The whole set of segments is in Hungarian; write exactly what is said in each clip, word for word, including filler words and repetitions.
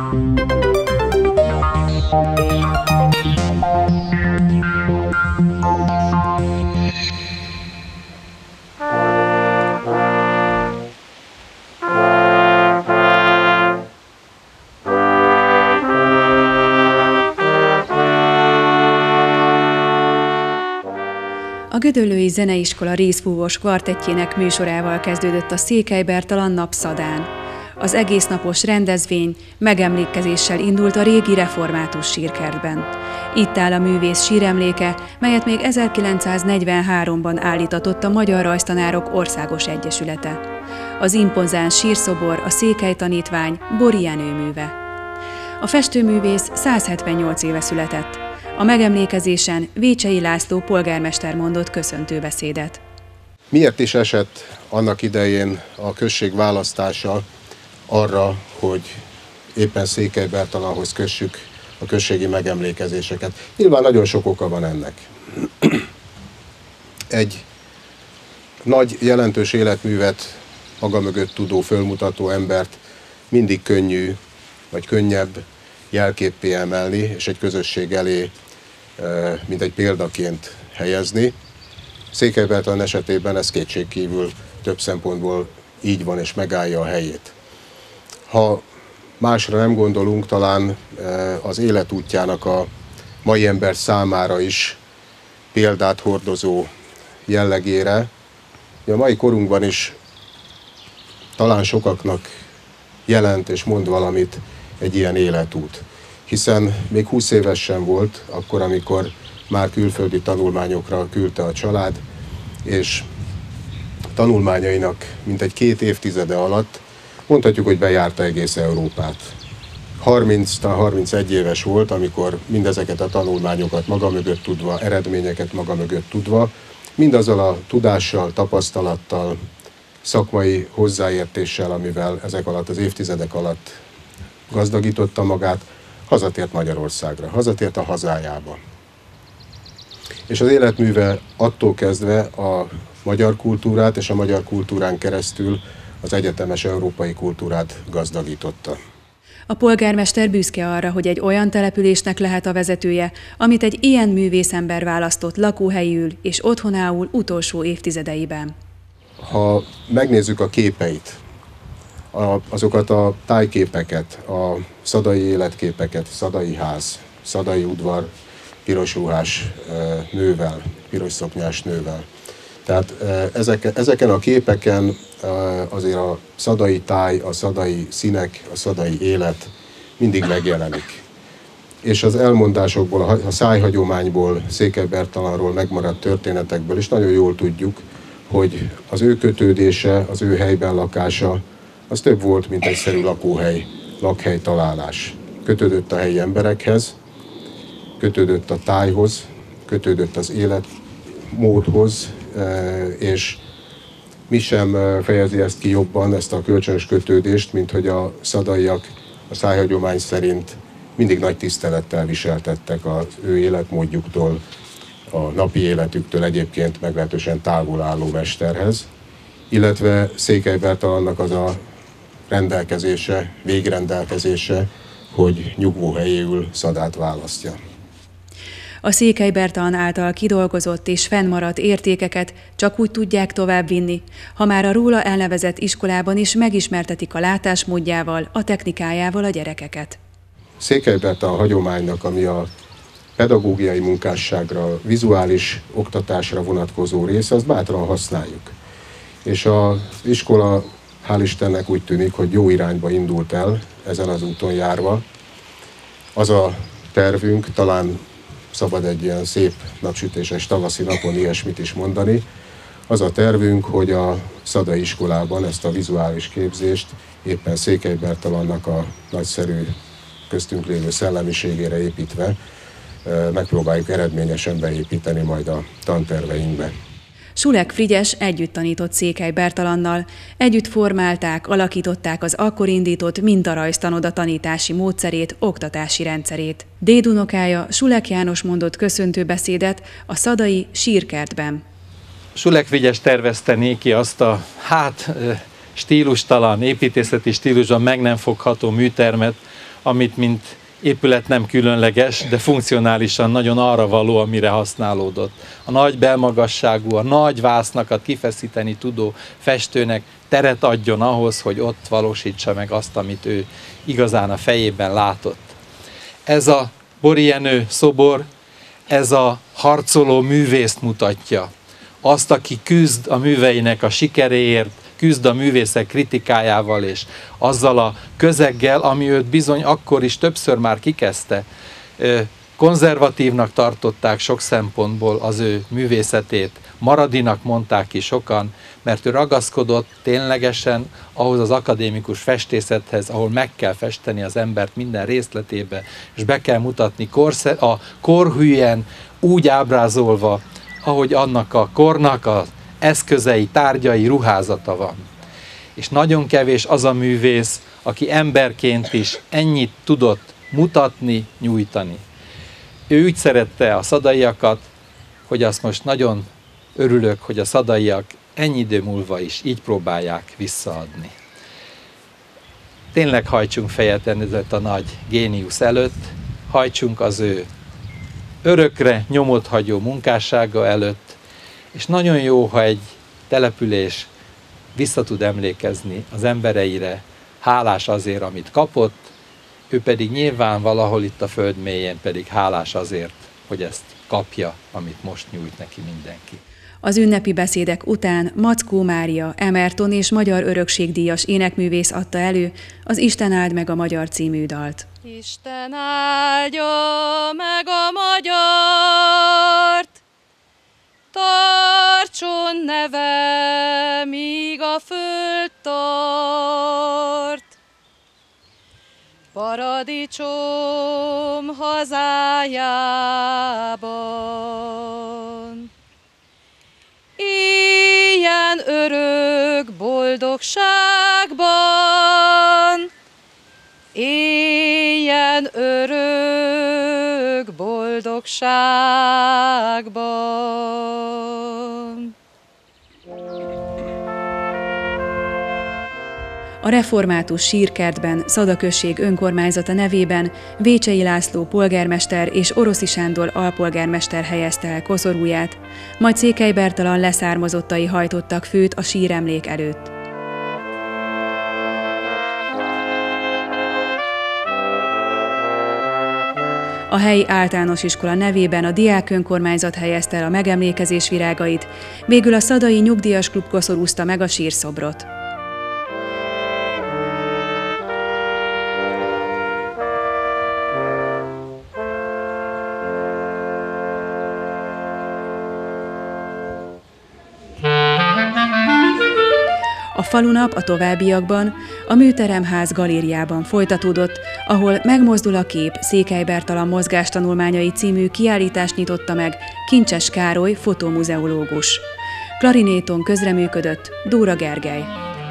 A Gödöllői Zeneiskola részfúvós kvartettjének műsorával kezdődött a Székely Bertalan Napszadán. Az egésznapos rendezvény megemlékezéssel indult a régi református sírkertben. Itt áll a művész síremléke, melyet még ezerkilencszáznegyvenháromban állítatott a Magyar Rajztanárok Országos Egyesülete. Az impozáns sírszobor a Székely tanítvány Bori Jenő műve. A festőművész százhetvennyolc éve született. A megemlékezésen Vécsei László polgármester mondott köszöntőbeszédet. Miért is esett annak idején a község választása arra, hogy éppen Székely Bertalanhoz kössük a községi megemlékezéseket? Nyilván nagyon sok oka van ennek. Egy nagy, jelentős életművet maga mögött tudó, fölmutató embert mindig könnyű, vagy könnyebb jelképpé emelni, és egy közösség elé, mint egy példaként helyezni. Székely Bertalan esetében ez kétségkívül több szempontból így van, és megállja a helyét. Ha másra nem gondolunk, talán az életútjának a mai ember számára is példát hordozó jellegére, a mai korunkban is talán sokaknak jelent és mond valamit egy ilyen életút. Hiszen még húsz éves sem volt, akkor, amikor már külföldi tanulmányokra küldte a család, és tanulmányainak mintegy két évtizede alatt mondhatjuk, hogy bejárta egész Európát. harminc, talán harmincegy éves volt, amikor mindezeket a tanulmányokat maga mögött tudva, eredményeket maga mögött tudva, mindazzal a tudással, tapasztalattal, szakmai hozzáértéssel, amivel ezek alatt, az évtizedek alatt gazdagította magát, hazatért Magyarországra, hazatért a hazájába. És az életműve attól kezdve a magyar kultúrát és a magyar kultúrán keresztül az egyetemes európai kultúrát gazdagította. A polgármester büszke arra, hogy egy olyan településnek lehet a vezetője, amit egy ilyen művészember választott lakóhelyül és otthonául utolsó évtizedeiben. Ha megnézzük a képeit, a, azokat a tájképeket, a szadai életképeket, szadai ház, szadai udvar, piros ruhás nővel, piros szoknyás nővel. Tehát ezek, ezeken a képeken azért a szadai táj, a szadai színek, a szadai élet mindig megjelenik. És az elmondásokból, a szájhagyományból, Székely Bertalanról megmaradt történetekből is nagyon jól tudjuk, hogy az ő kötődése, az ő helyben lakása, az több volt, mint egyszerű lakóhely, lakhely találás. Kötődött a helyi emberekhez, kötődött a tájhoz, kötődött az életmódhoz, és mi sem fejezi ezt ki jobban, ezt a kölcsönös kötődést, mint hogy a szadaiak a szájhagyomány szerint mindig nagy tisztelettel viseltettek az ő életmódjuktól, a napi életüktől egyébként meglehetősen távol álló mesterhez, illetve Székely Bertalannak az a rendelkezése, végrendelkezése, hogy nyugvóhelyéül Szadát választja. A Székely Bertalan által kidolgozott és fennmaradt értékeket csak úgy tudják továbbvinni, ha már a róla elnevezett iskolában is megismertetik a látásmódjával, a technikájával a gyerekeket. Székely Bertalan hagyománynak, ami a pedagógiai munkásságra, vizuális oktatásra vonatkozó része, azt bátran használjuk. És az iskola, hál' Istennek úgy tűnik, hogy jó irányba indult el ezen az úton járva. Az a tervünk, talán szabad egy ilyen szép napsütéses tavaszi napon ilyesmit is mondani, az a tervünk, hogy a szadai iskolában ezt a vizuális képzést éppen Székely Bertalannak a nagyszerű köztünk lévő szellemiségére építve megpróbáljuk eredményesen beépíteni majd a tanterveinkbe. Sulek Frigyes együtt tanított Székely Bertalannal, együtt formálták, alakították az akkor indított mintarajztanoda tanítási módszerét, oktatási rendszerét. Dédunokája Sulek János mondott köszöntőbeszédet a szadai sírkertben. Sulek Frigyes tervezte néki azt a hát stílustalan, építészeti stílusban meg nem fogható műtermet, amit mint épület nem különleges, de funkcionálisan nagyon arra való, amire használódott. A nagy belmagasságú, a nagy vásznakat kifeszíteni tudó festőnek teret adjon ahhoz, hogy ott valósítsa meg azt, amit ő igazán a fejében látott. Ez a Bori Jenő szobor, ez a harcoló művészt mutatja. Azt, aki küzd a műveinek a sikeréért, küzd a művészek kritikájával és azzal a közeggel, ami őt bizony akkor is többször már kikezdte. Konzervatívnak tartották sok szempontból az ő művészetét, maradinak mondták ki sokan, mert ő ragaszkodott ténylegesen ahhoz az akadémikus festészethez, ahol meg kell festeni az embert minden részletébe, és be kell mutatni korsze- a korhűen úgy ábrázolva, ahogy annak a kornak az eszközei, tárgyai, ruházata van. És nagyon kevés az a művész, aki emberként is ennyit tudott mutatni, nyújtani. Ő úgy szerette a szadaiakat, hogy azt most nagyon örülök, hogy a szadaiak ennyi idő múlva is így próbálják visszaadni. Tényleg hajtsunk fejet ennezett a nagy géniusz előtt, hajtsunk az ő örökre nyomot hagyó munkássága előtt, és nagyon jó, ha egy település vissza tud emlékezni az embereire, hálás azért, amit kapott, ő pedig nyilván valahol itt a föld mélyén pedig hálás azért, hogy ezt kapja, amit most nyújt neki mindenki. Az ünnepi beszédek után Mackó Mária, Emerton és Magyar Örökségdíjas énekművész adta elő az Isten áld meg a magyar című dalt. Isten áldja meg a magyart, tartson neve, míg a föld tart. Paradicsom hazájában, éljen örök boldogságban, éljen örök boldogságban. A református sírkertben Szada község önkormányzata nevében Vécsei László polgármester és Oroszi Sándor alpolgármester helyezte el koszorúját, majd Székely Bertalan leszármazottai hajtottak főt a síremlék előtt. A helyi általános iskola nevében a diák önkormányzat helyezte el a megemlékezés virágait, végül a Szadai Nyugdíjas Klub koszorúzta meg a sírszobrot. A falunap a továbbiakban a Műteremház galériában folytatódott, ahol Megmozdul a kép, Székely Bertalan mozgástanulmányai című kiállítást nyitotta meg Kincses Károly fotomuzeológus. Klarinéton közreműködött Dóra Gergely.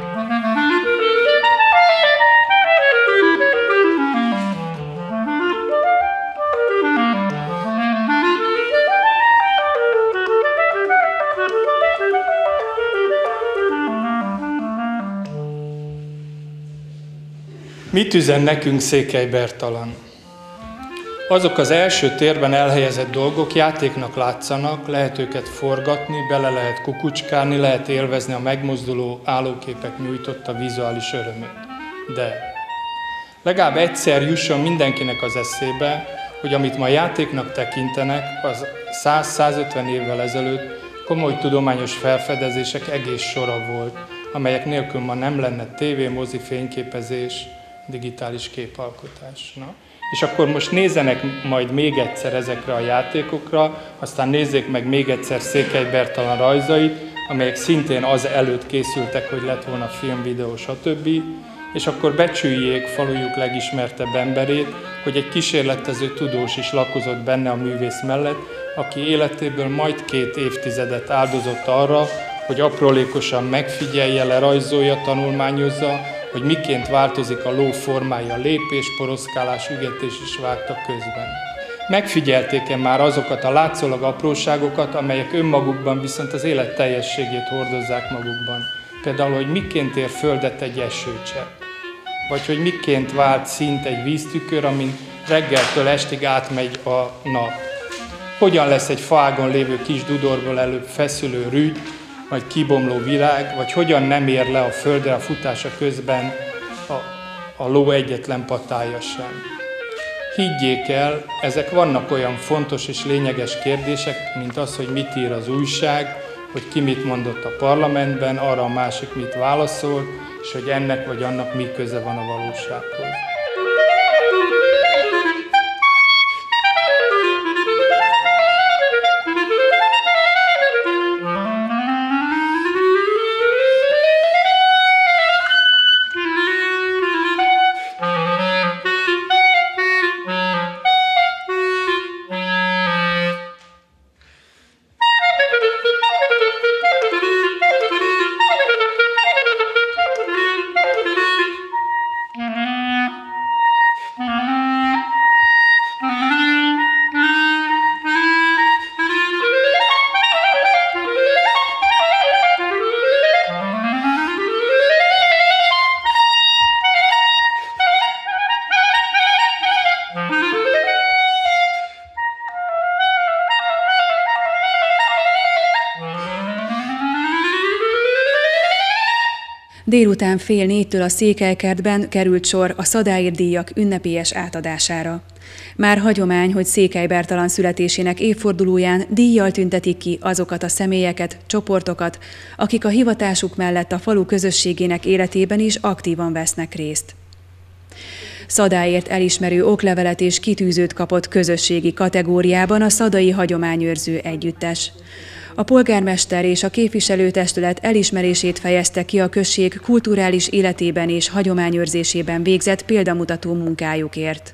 Mit üzen nekünk Székely Bertalan? Azok az első térben elhelyezett dolgok játéknak látszanak, lehet őket forgatni, bele lehet kukucskálni, lehet élvezni a megmozduló állóképek nyújtotta vizuális örömöt. De legalább egyszer jusson mindenkinek az eszébe, hogy amit ma játéknak tekintenek, az száz-százötven évvel ezelőtt komoly tudományos felfedezések egész sora volt, amelyek nélkül ma nem lenne tévé, mozi, fényképezés, digitális képalkotás. Na? És akkor most nézzenek majd még egyszer ezekre a játékokra, aztán nézzék meg még egyszer Székely Bertalan rajzait, amelyek szintén az előtt készültek, hogy lett volna film, videó, stb. És akkor becsüljék falujuk legismertebb emberét, hogy egy kísérletező tudós is lakozott benne a művész mellett, aki életéből majd két évtizedet áldozott arra, hogy aprólékosan megfigyelje, lerajzolja, tanulmányozza, hogy miként változik a ló formája, lépés, poroszkálás, ügetés és vágta közben. Megfigyelték-e már azokat a látszólag apróságokat, amelyek önmagukban viszont az élet teljességét hordozzák magukban? Például, hogy miként ér földet egy esőcsepp. vagy hogy miként vált szint egy víztükör, amin reggeltől estig átmegy a nap. Hogyan lesz egy fágon lévő kis dudorból előbb feszülő rügy, vagy kibomló virág, vagy hogyan nem ér le a földre a futása közben a, a ló egyetlen patája sem. Higgyék el, ezek vannak olyan fontos és lényeges kérdések, mint az, hogy mit ír az újság, hogy ki mit mondott a parlamentben, arra a másik mit válaszol, és hogy ennek vagy annak mi köze van a valósághoz. Délután fél négytől a Székelykertben került sor a Szadáért díjak ünnepélyes átadására. Már hagyomány, hogy Székely Bertalan születésének évfordulóján díjjal tüntetik ki azokat a személyeket, csoportokat, akik a hivatásuk mellett a falu közösségének életében is aktívan vesznek részt. Szadáért elismerő oklevelet és kitűzőt kapott közösségi kategóriában a Szadai Hagyományőrző Együttes. A polgármester és a képviselőtestület elismerését fejezte ki a község kulturális életében és hagyományőrzésében végzett példamutató munkájukért.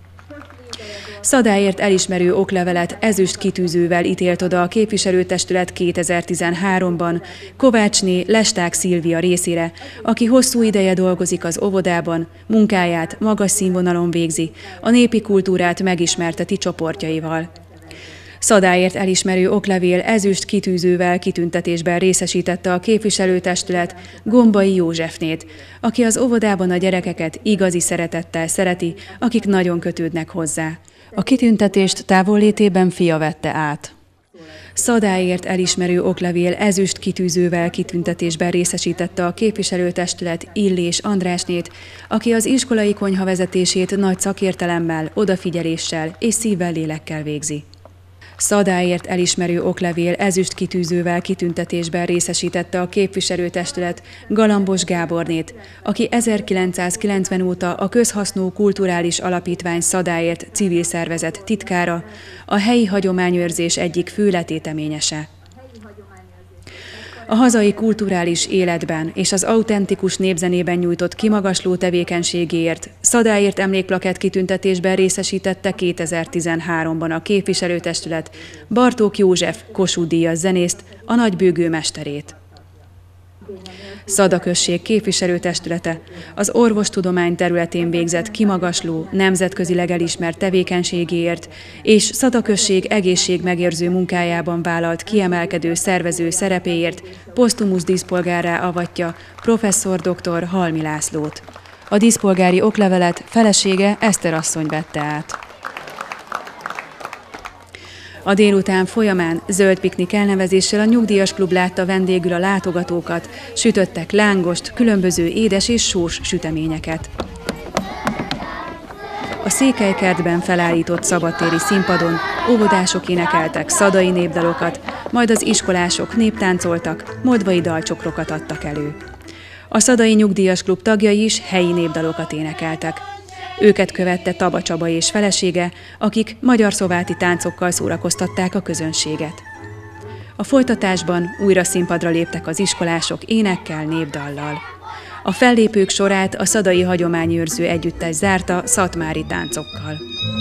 Szadáért elismerő oklevelet ezüst kitűzővel ítélt oda a képviselőtestület kétezer-tizenháromban Kovácsné Lesták Szilvia részére, aki hosszú ideje dolgozik az óvodában, munkáját magas színvonalon végzi, a népi kultúrát megismerteti csoportjaival. Szadáért elismerő oklevél ezüst kitűzővel kitüntetésben részesítette a képviselőtestület Gombai Józsefnét, aki az óvodában a gyerekeket igazi szeretettel szereti, akik nagyon kötődnek hozzá. A kitüntetést távollétében fia vette át. Szadáért elismerő oklevél ezüst kitűzővel kitüntetésben részesítette a képviselőtestület Illés Andrásnét, aki az iskolai konyha vezetését nagy szakértelemmel, odafigyeléssel és szívvel lélekkel végzi. Szadáért elismerő oklevél ezüst kitűzővel kitüntetésben részesítette a képviselőtestület Galambos Gábornét, aki ezerkilencszázkilencven óta a Közhasznú Kulturális Alapítvány Szadáért civil szervezet titkára, a helyi hagyományőrzés egyik fő letéteményese. A hazai kulturális életben és az autentikus népzenében nyújtott kimagasló tevékenységéért Szadáért emlékplakett kitüntetésben részesítette kétezer-tizenháromban a képviselőtestület Bartók József Kossuth-díjas zenészt, a nagybőgő mesterét. Szada község képviselőtestülete az orvostudomány területén végzett kimagasló, nemzetközileg elismert tevékenységéért és Szada község egészségmegőrző munkájában vállalt kiemelkedő szervező szerepéért posztumusz díszpolgárrá avatja professzor dr. Halmi Lászlót. A díszpolgári oklevelet felesége Eszter asszony vette át. A délután folyamán zöld piknik elnevezéssel a Nyugdíjas Klub látta vendégül a látogatókat, sütöttek lángost, különböző édes és sós süteményeket. A Székelykertben felállított szabadtéri színpadon óvodások énekeltek szadai népdalokat, majd az iskolások néptáncoltak, moldvai dalcsokrokat adtak elő. A Szadai Nyugdíjas Klub tagjai is helyi népdalokat énekeltek. Őket követte Taba Csaba és felesége, akik magyar-szováti táncokkal szórakoztatták a közönséget. A folytatásban újra színpadra léptek az iskolások énekkel, népdallal. A fellépők sorát a Szadai Hagyományőrző Együttes zárta szatmári táncokkal.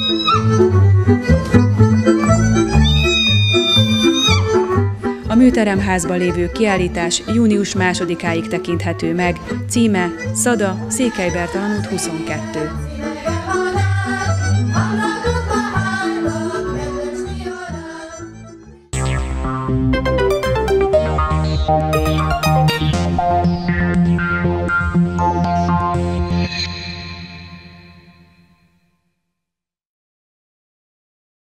A műteremházban lévő kiállítás június másodikáig tekinthető meg, címe Szada, Székely Bertalan út huszonkettő.